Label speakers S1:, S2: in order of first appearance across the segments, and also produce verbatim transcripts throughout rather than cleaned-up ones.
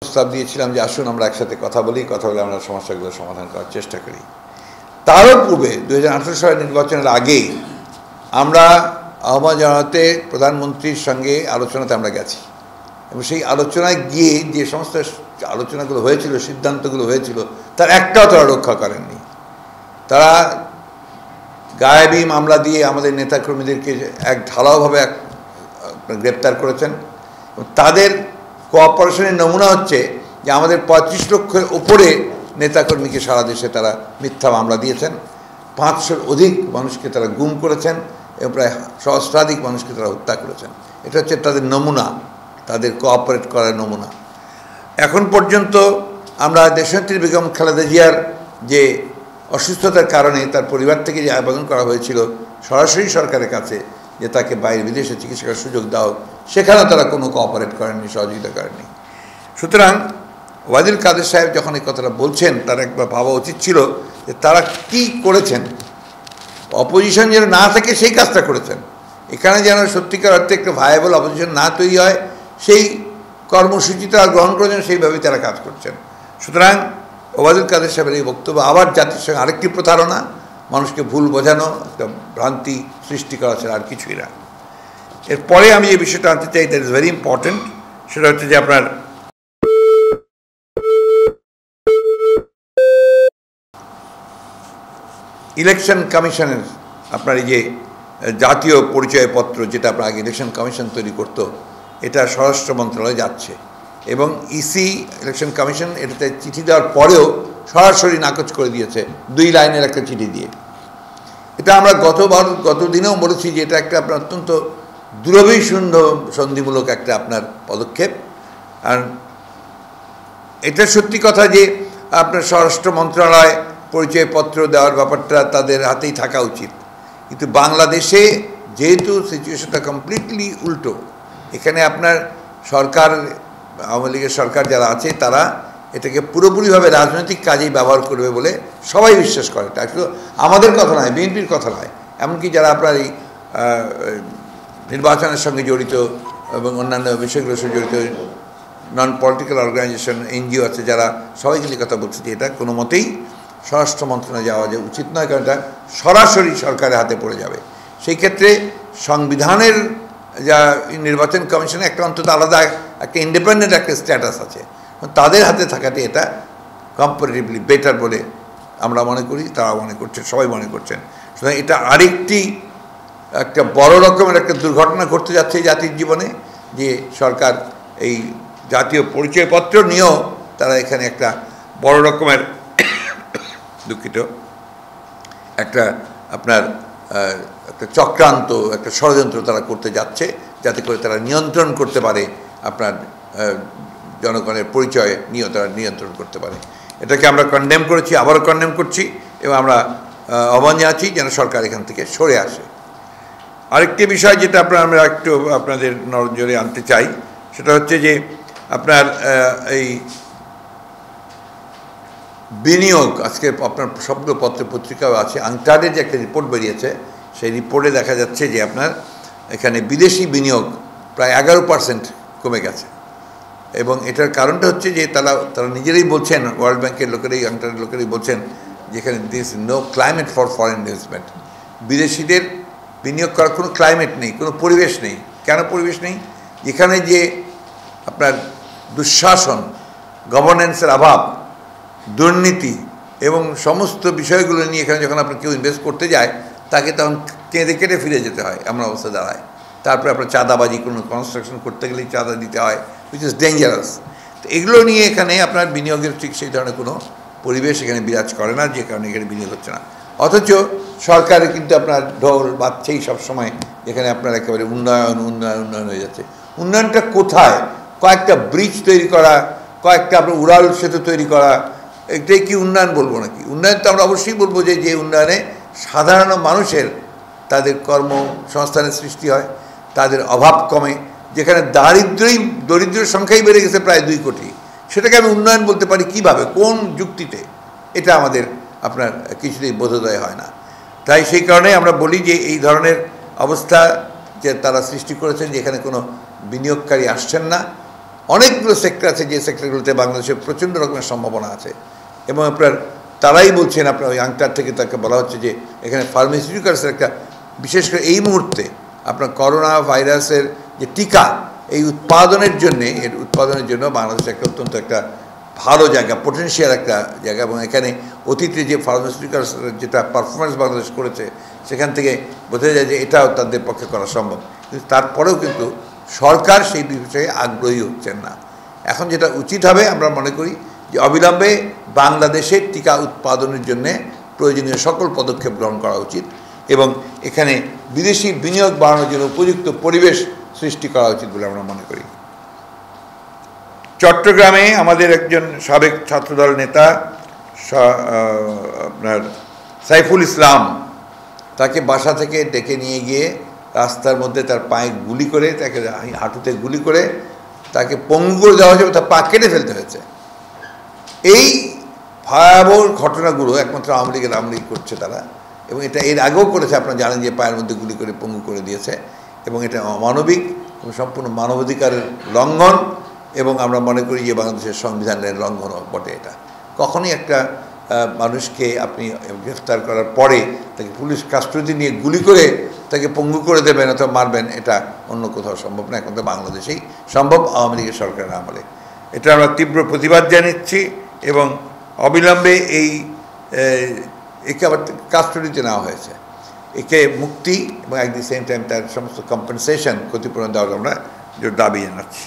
S1: প্রস্তাব দিয়েছিলাম যে আসুন আমরা একসাথে কথা বলি, কথা বলে আমরা সমস্যাগুলো সমাধান করার চেষ্টা করি। তারও পূর্বে দু হাজার আঠারো সালের নির্বাচনের আগেই আমরা আহ্বান জানাতে প্রধানমন্ত্রীর সঙ্গে আলোচনাতে আমরা গেছি এবং সেই আলোচনায় গিয়ে যে সমস্ত আলোচনাগুলো হয়েছিল, সিদ্ধান্তগুলো হয়েছিল, তার একটাও তারা রক্ষা করেননি। তারা গায়েবী মামলা দিয়ে আমাদের নেতাকর্মীদেরকে এক ঢালাওভাবে এক গ্রেপ্তার করেছেন। তাদের কোঅপারেশনের নমুনা হচ্ছে যে আমাদের পঁয়ত্রিশ লক্ষের উপরে নেতাকর্মীকে সারা দেশে তারা মিথ্যা মামলা দিয়েছেন, পাঁচশোর অধিক মানুষকে তারা গুম করেছেন এবং প্রায় সহস্রাধিক মানুষকে তারা হত্যা করেছেন। এটা হচ্ছে তাদের নমুনা, তাদের কোঅপারেট করার নমুনা। এখন পর্যন্ত আমরা দেশনেত্রী বেগম খালেদা জিয়ার যে অসুস্থতার কারণে তার পরিবার থেকে যে আবেদন করা হয়েছিল সরাসরি সরকারের কাছে যে তাকে বাইরে বিদেশে চিকিৎসা করার সুযোগ দাও, সেখানেও তারা কোনো কোঅপারেট করেননি, সহযোগিতা করেননি। সুতরাং ওয়াহিদুল কাদের সাহেব যখন এই কথাটা বলছেন, তার একবার ভাবা উচিত ছিল যে তারা কি করেছেন। অপোজিশন যেন না থাকে সেই কাজটা করেছেন। এখানে যেন সত্যিকার অর্থে একটা ভায়াবল অপোজিশন না তৈরি হয়, সেই কর্মসূচি তারা গ্রহণ করেছেন, সেইভাবেই তারা কাজ করছেন। সুতরাং ওবায়দুল কাদের সাহেবের এই বক্তব্য আবার জাতির সঙ্গে আরেকটি প্রতারণা, মানুষকে ভুল বোঝানো, একটা ভ্রান্তি সৃষ্টি করা ছাড়া আর কিছুই না। এরপরে আমি যে বিষয়টা আনতে চাই, দ্যাট ইজ ভেরি ইম্পর্টেন্ট, সেটা হচ্ছে যে আপনার ইলেকশন কমিশনের আপনার এই যে জাতীয় পরিচয়পত্র, যেটা আপনার আগে ইলেকশন কমিশন তৈরি করতো, এটা স্বরাষ্ট্র মন্ত্রণালয়ে যাচ্ছে এবং ইসি ইলেকশন কমিশন এটাতে চিঠি দেওয়ার পরেও সরাসরি নাকচ করে দিয়েছে দুই লাইনের একটা চিঠি দিয়ে। এটা আমরা গতবার গত দিনেও বলেছি যে এটা একটা আপনার অত্যন্ত দুরভিসন্ধ সন্ধিমূলক একটা আপনার পদক্ষেপ। আর এটা সত্যি কথা যে আপনার স্বরাষ্ট্র মন্ত্রণালয় পরিচয়পত্র দেওয়ার ব্যাপারটা তাদের হাতেই থাকা উচিত, কিন্তু বাংলাদেশে যেহেতু সিচুয়েশনটা কমপ্লিটলি উল্টো, এখানে আপনার সরকার, আওয়ামী লীগের সরকার যারা আছে, তারা এটাকে পুরোপুরিভাবে রাজনৈতিক কাজেই ব্যবহার করবে বলে সবাই বিশ্বাস করে। এটা আসলে আমাদের কথা নয়, বিএনপির কথা নয়, এমনকি যারা আপনার এই নির্বাচনের সঙ্গে জড়িত এবং অন্যান্য বিষয়গুলোর সঙ্গে জড়িত নন পলিটিক্যাল অর্গানাইজেশন, এনজিও আছে, যারা সবাই কিন্তু কথা বলছে যে এটা কোনো মতেই স্বরাষ্ট্র মন্ত্রণালয়ে যাওয়া যে উচিত নয়, কারণ এটা সরাসরি সরকারের হাতে পড়ে যাবে। সেই ক্ষেত্রে সংবিধানের যা নির্বাচন কমিশনে একটা অন্তত আলাদা একটা ইন্ডিপেন্ডেন্ট একটা স্ট্যাটাস আছে, তাদের হাতে থাকাতে এটা কম্পারেটিভলি বেটার বলে আমরা মনে করি, তারা মনে করছে, সবাই মনে করছেন। সুতরাং এটা আরেকটি একটা বড় রকমের একটা দুর্ঘটনা ঘটতে যাচ্ছে জাতির জীবনে, যে সরকার এই জাতীয় পরিচয়পত্র নিয়েও তারা এখানে একটা বড় রকমের দুঃখিত একটা আপনার একটা চক্রান্ত, একটা ষড়যন্ত্র তারা করতে যাচ্ছে, যাতে করে তারা নিয়ন্ত্রণ করতে পারে, আপনার জনগণের পরিচয় নিয়েও তারা নিয়ন্ত্রণ করতে পারে। এটাকে আমরা কন্ডেম করেছি, আবারও কন্ডেম করছি এবং আমরা আহ্বান জানাচ্ছি যেন সরকার এখান থেকে সরে আসে। আরেকটি বিষয় যেটা আপনার আমরা একটু আপনাদের নজরে আনতে চাই, সেটা হচ্ছে যে আপনার এই বিনিয়োগ, আজকে আপনার সবগুলো পত্র পত্রিকাও আছে, আংটারের যে একটা রিপোর্ট বেরিয়েছে, সেই রিপোর্টে দেখা যাচ্ছে যে আপনার এখানে বিদেশি বিনিয়োগ প্রায় এগারো পার্সেন্ট কমে গেছে। এবং এটার কারণটা হচ্ছে যে তারা তারা নিজেরাই বলছেন, ওয়ার্ল্ড ব্যাংকের লোকেরাই, আংটারের লোকেরাই বলছেন যেখানে this no climate for foreign investment, বিদেশিদের বিনিয়োগ করার কোনো ক্লাইমেট নেই, কোনো পরিবেশ নেই। কেন পরিবেশ নেই? যেখানে যে আপনার দুঃশাসন, গভর্নেন্সের অভাব, দুর্নীতি এবং সমস্ত বিষয়গুলো নিয়ে এখানে যখন আপনার কেউ ইনভেস্ট করতে যায়, তাকে তখন কেঁদে কেটে ফিরে যেতে হয়, এমন অবস্থা দাঁড়ায়। তারপরে আপনার চাঁদাবাজি, কোনো কনস্ট্রাকশন করতে গেলেই চাঁদা দিতে হয়, উইচ ইজ ডেঞ্জারাস। তো এগুলো নিয়ে এখানে আপনার বিনিয়োগের ঠিক সেই ধরনের কোনো পরিবেশ এখানে বিরাজ করে না, যে কারণে এখানে বিনিয়োগ হচ্ছে না। অথচ সরকারে কিন্তু আপনার ঢোল বাজছেই সবসময়, এখানে আপনার একেবারে উন্নয়ন উন্নয়ন উন্নয়ন হয়ে যাচ্ছে। উন্নয়নটা কোথায়? কয়েকটা ব্রিজ তৈরি করা, কয়েকটা আপনার উড়াল সেতু তৈরি করা, এটাই কি উন্নয়ন বলবো নাকি? উন্নয়ন তো আমরা অবশ্যই বলবো যে যে উন্নয়নে সাধারণ মানুষের তাদের কর্মসংস্থানের সৃষ্টি হয়, তাদের অভাব কমে, যেখানে দারিদ্রই দরিদ্রের সংখ্যাই বেড়ে গেছে প্রায় দুই কোটি, সেটাকে আমি উন্নয়ন বলতে পারি কিভাবে, কোন যুক্তিতে? এটা আমাদের আপনার কিছুতেই বোধোদয় হয় না। তাই সেই কারণে আমরা বলি যে এই ধরনের অবস্থা যে তারা সৃষ্টি করেছেন, যেখানে কোনো বিনিয়োগকারী আসছেন না, অনেকগুলো সেক্টর আছে যে সেক্টরগুলোতে বাংলাদেশের প্রচণ্ড রকমের সম্ভাবনা আছে এবং আপনার তারাই বলছেন আপনার ওই আংটার থেকে তাকে বলা হচ্ছে যে এখানে ফার্মাসিউটিক্যালসের একটা বিশেষ করে এই মুহূর্তে আপনার করোনা ভাইরাসের যে টিকা এই উৎপাদনের জন্যে এর উৎপাদনের জন্য বাংলাদেশ একটা অত্যন্ত একটা ভালো জায়গা পটেনশিয়াল একটা জায়গা এবং এখানে অতীতে যে ফার্মাসিউটিক্যালস যেটা পারফরমেন্স বাংলাদেশ করেছে সেখান থেকে বোঝা যায় যে এটাও তাদের পক্ষে করা সম্ভব কিন্তু তারপরেও কিন্তু সরকার সেই বিষয়ে আগ্রহী হচ্ছেন না এখন যেটা উচিত হবে আমরা মনে করি যে অবিলম্বে বাংলাদেশের টিকা উৎপাদনের জন্যে প্রয়োজনীয় সকল পদক্ষেপ গ্রহণ করা উচিত এবং এখানে বিদেশি বিনিয়োগ বাড়ানোর জন্য উপযুক্ত পরিবেশ সৃষ্টি করা উচিত বলে আমরা মনে করি চট্টগ্রামে আমাদের একজন সাবেক ছাত্রদল নেতা আপনার সাইফুল ইসলাম তাকে বাসা থেকে ডেকে নিয়ে গিয়ে রাস্তার মধ্যে তার পায়ে গুলি করে তাকে হাঁটুতে গুলি করে তাকে পঙ্গু করে দেওয়া হয়েছে তার পা কেটে ফেলতে হয়েছে এই ভয়াবহ ঘটনাগুলো একমাত্র আওয়ামী লীগের আওয়ামী লীগ করছে তারা এবং এটা এর আগেও করেছে আপনারা জানেন যে পায়ের মধ্যে গুলি করে পঙ্গু করে দিয়েছে এবং এটা অমানবিক এবং সম্পূর্ণ মানবাধিকারের লঙ্ঘন এবং আমরা মনে করি যে বাংলাদেশের সংবিধানের লঙ্ঘন বটে এটা কখনই একটা মানুষকে আপনি গ্রেফতার করার পরে তাকে পুলিশ কাস্টডি নিয়ে গুলি করে তাকে পঙ্গু করে দেবেন অথবা মারবেন এটা অন্য কোথাও সম্ভব না এখন তো বাংলাদেশেই সম্ভব আওয়ামী লীগের সরকারের আমলে এটা আমরা তীব্র প্রতিবাদ জানাচ্ছি এবং অবিলম্বে এই একে আবার কাস্টডিতে নেওয়া হয়েছে একে মুক্তি এবং অ্যাট দি সেম টাইম তার সমস্ত কম্পেনসেশন ক্ষতিপূরণ দেওয়ার আমরা দাবি জানাচ্ছি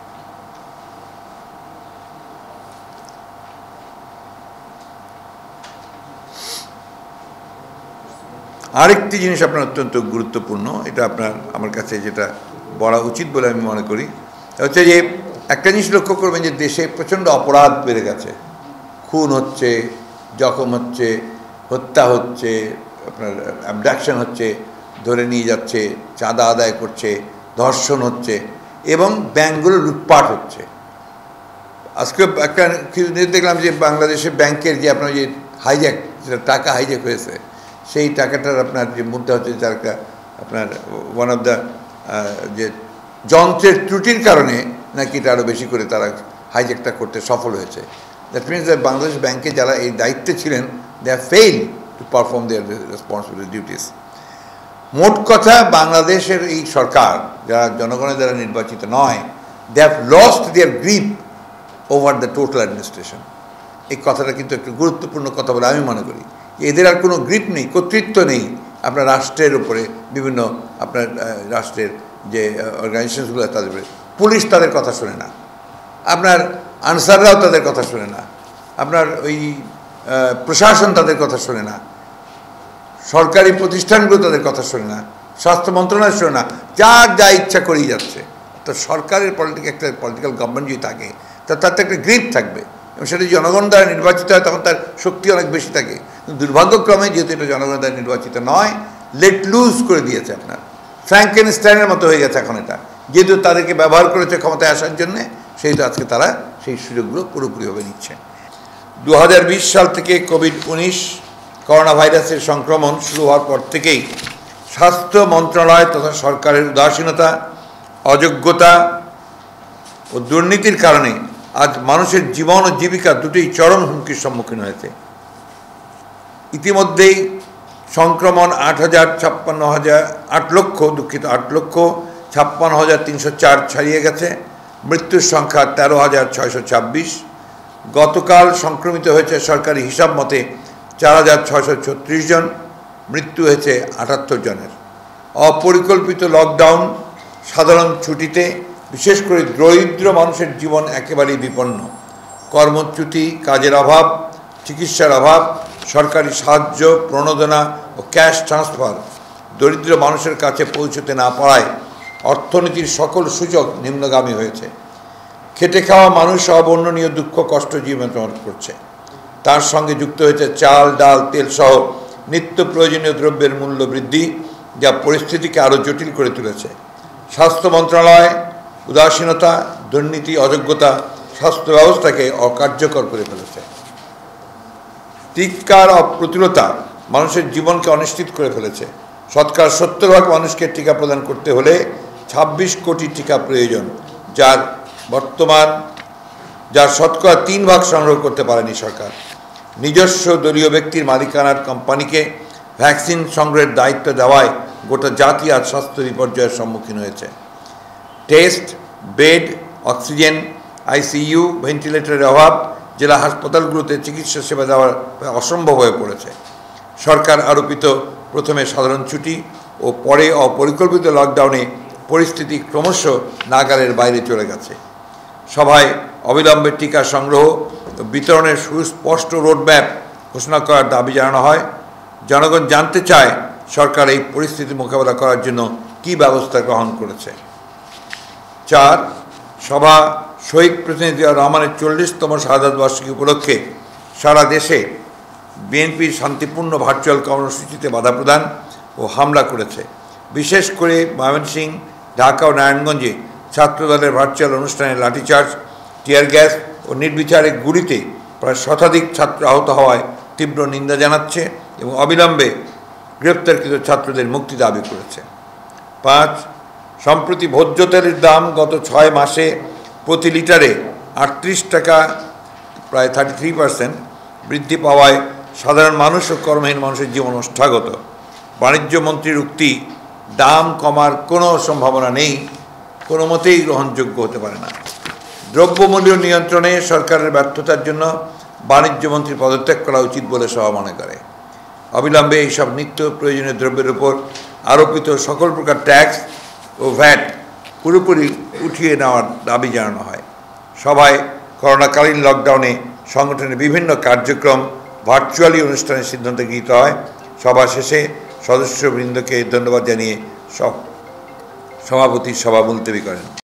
S1: আরেকটি জিনিস আপনার অত্যন্ত গুরুত্বপূর্ণ এটা আপনার আমার কাছে যেটা বলা উচিত বলে আমি মনে করি হচ্ছে যে একটা জিনিস লক্ষ্য করবেন যে দেশে প্রচণ্ড অপরাধ বেড়ে গেছে খুন হচ্ছে জখম হচ্ছে হত্যা হচ্ছে আপনার অ্যাবডাকশন হচ্ছে ধরে নিয়ে যাচ্ছে চাঁদা আদায় করছে ধর্ষণ হচ্ছে এবং ব্যাংকগুলো লুটপাট হচ্ছে আজকে একটা দেখলাম যে বাংলাদেশের ব্যাংকের যে আপনার যে হাইজ্যাক যেটা টাকা হাইজ্যাক হয়েছে সেই টাকাটার আপনার যে মুদ্রা হচ্ছে তার একটা আপনার ওয়ান অফ দ্য যে যন্ত্রের ত্রুটির কারণে নাকি এটা আরও বেশি করে তারা হাইজ্যাকটা করতে সফল হয়েছে দ্যাট মিনস দ্যাট বাংলাদেশ ব্যাংকে যারা এই দায়িত্বে ছিলেন they have fail to perform their responsibility duties মোট কথা বাংলাদেশের এই সরকার যারা জনগণের দ্বারা নির্বাচিত নয় they have lost their grip over the total administration এই কথাটা কিন্তু একটু গুরুত্বপূর্ণ কথা বলে আমি মনে করি এদের আর কোনো গ্রিপ নেই কর্তৃত্ব নেই আপনার রাষ্ট্রের উপরে বিভিন্ন আপনার রাষ্ট্রের যে অর্গানাইজেশনসগুলো তাদের উপরে পুলিশ তাদের কথা শোনে না আপনার আনসাররাও তাদের কথা শোনে না আপনার ওই প্রশাসন তাদের কথা শোনে না সরকারি প্রতিষ্ঠানগুলো তাদের কথা শোনে না স্বাস্থ্য মন্ত্রণালয় শোনে না যার যা ইচ্ছা করেই যাচ্ছে তো সরকারের পলিটিক একটা পলিটিক্যাল গভর্নমেন্ট যদি থাকে তা তার তো একটা গ্রিপ থাকবে এবং সেটা জনগণ দ্বারা নির্বাচিত হয় তখন তার শক্তি অনেক বেশি থাকে কিন্তু দুর্ভাগ্যক্রমে যেহেতু এটা জনগণ দ্বারা নির্বাচিত নয় লেট লুজ করে দিয়েছে আপনার ফ্র্যাঙ্কেনস্টাইনের মতো হয়ে গেছে এখন এটা যেহেতু তাদেরকে ব্যবহার করেছে ক্ষমতায় আসার জন্যে সেই তো আজকে তারা সেই সুযোগগুলো পুরোপুরিভাবে নিচ্ছে দু হাজার বিশ সাল থেকে কোভিড উনিশ করোনা ভাইরাসের সংক্রমণ শুরু হওয়ার পর থেকেই স্বাস্থ্য মন্ত্রণালয় তথা সরকারের উদাসীনতা অযোগ্যতা ও দুর্নীতির কারণে আজ মানুষের জীবন ও জীবিকা দুটোই চরম হুমকির সম্মুখীন হয়েছে ইতিমধ্যেই সংক্রমণ আট হাজার ছাপ্পান্ন হাজার আট লক্ষ দুঃখিত আট লক্ষ ছাপ্পান্ন হাজার তিনশো চার ছাড়িয়ে গেছে মৃত্যুর সংখ্যা তেরো হাজার ছয়শো ছাব্বিশ গতকাল সংক্রমিত হয়েছে সরকারি হিসাব মতে চার হাজার ছয়শো ছত্রিশ জন মৃত্যু হয়েছে আটাত্তর জনের অপরিকল্পিত লকডাউন সাধারণ ছুটিতে বিশেষ করে দরিদ্র মানুষের জীবন একেবারেই বিপন্ন কর্মচ্যুতি কাজের অভাব চিকিৎসার অভাব সরকারি সাহায্য প্রণোদনা ও ক্যাশ ট্রান্সফার দরিদ্র মানুষের কাছে পৌঁছতে না পারায় অর্থনীতির সকল সূচক নিম্নগামী হয়েছে খেটে খাওয়া মানুষ অবর্ণনীয় দুঃখ কষ্ট জীবন করছে তার সঙ্গে যুক্ত হয়েছে চাল ডাল তেল সহ নিত্য প্রয়োজনীয় দ্রব্যের মূল্য বৃদ্ধি যা পরিস্থিতিকে আরও জটিল করে তুলেছে স্বাস্থ্য মন্ত্রণালয় উদাসীনতা দুর্নীতি অযোগ্যতা স্বাস্থ্য ব্যবস্থাকে অকার্যকর করে ফেলেছে টিকার অপ্রতুলতা মানুষের জীবনকে অনিশ্চিত করে ফেলেছে শতকরা সত্তর ভাগ মানুষকে টিকা প্রদান করতে হলে ছাব্বিশ কোটি টিকা প্রয়োজন যার বর্তমান যার শতকরা তিন ভাগ সংগ্রহ করতে পারেনি সরকার। নিজস্ব দলীয় ব্যক্তির মালিকানার কোম্পানিকে ভ্যাকসিন সংগ্রহের দায়িত্ব দেওয়ায় গোটা জাতি আজ স্বাস্থ্য বিপর্যয়ের সম্মুখীন হয়েছে। টেস্ট, বেড, অক্সিজেন, আইসিইউ, ভেন্টিলেটরের অভাব জেলা হাসপাতালগুলোতে চিকিৎসা সেবা দেওয়া অসম্ভব হয়ে পড়েছে। সরকার আরোপিত প্রথমে সাধারণ ছুটি ও পরে অপরিকল্পিত লকডাউনে পরিস্থিতি ক্রমশ নাগালের বাইরে চলে গেছে। সভায় অবিলম্বে টিকা সংগ্রহ ও বিতরণের সুস্পষ্ট রোডম্যাপ ঘোষণা করার দাবি জানানো হয়। জনগণ জানতে চায় সরকার এই পরিস্থিতি মোকাবেলা করার জন্য কী ব্যবস্থা গ্রহণ করেছে। চার, সভা শহীদ প্রেসিডেন্ট জিয়াউর রহমানের চল্লিশতম শাহাদাত বার্ষিকী উপলক্ষে সারা দেশে বিএনপির শান্তিপূর্ণ ভার্চুয়াল কর্মসূচিতে বাধা প্রদান ও হামলা করেছে। বিশেষ করে ময়মনসিংহ, ঢাকা ও নারায়ণগঞ্জে ছাত্রদলের ভার্চুয়াল অনুষ্ঠানে লাঠিচার্জ, টিয়ার গ্যাস ও নির্বিচারে গুলিতে প্রায় শতাধিক ছাত্র আহত হওয়ায় তীব্র নিন্দা জানাচ্ছে এবং অবিলম্বে গ্রেপ্তারকৃত ছাত্রদের মুক্তি দাবি করেছে। পাঁচ, সম্প্রতি ভোজ্য তেলের দাম গত ছয় মাসে প্রতি লিটারে আটত্রিশ টাকা প্রায় থার্টি থ্রি পার্সেন্ট বৃদ্ধি পাওয়ায় সাধারণ মানুষ ও কর্মহীন মানুষের জীবন ওষ্ঠাগত। বাণিজ্য মন্ত্রীর উক্তি দাম কমার কোনো সম্ভাবনা নেই কোনো মতেই গ্রহণযোগ্য হতে পারে না। দ্রব্যমূল্য নিয়ন্ত্রণে সরকারের ব্যর্থতার জন্য বাণিজ্য মন্ত্রী পদত্যাগ করা উচিত বলে সভা মনে করে। অবিলম্বে এইসব নিত্য প্রয়োজনীয় দ্রব্যের উপর আরোপিত সকল প্রকার ট্যাক্স ও ভ্যাট পুরোপুরি উঠিয়ে নেওয়ার দাবি জানানো হয়। সভায় করোনাকালীন লকডাউনে সংগঠনের বিভিন্ন কার্যক্রম ভার্চুয়ালি অনুষ্ঠানের সিদ্ধান্ত গৃহীত হয়। সভা শেষে সদস্যবৃন্দকে ধন্যবাদ জানিয়ে সভাপতি সভা মুলতবি করেন।